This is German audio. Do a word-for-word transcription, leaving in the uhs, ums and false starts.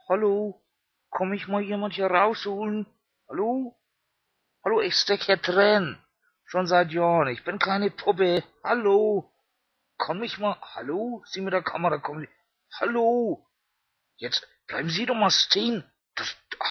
Hallo? Kann mich mal jemand hier rausholen? Hallo? Hallo, ich steck hier drin. Schon seit Jahren. Ich bin keine Puppe. Hallo? Kann mich mal... Hallo? Sie mit der Kamera kommen. Hallo? Jetzt bleiben Sie doch mal stehen. Das,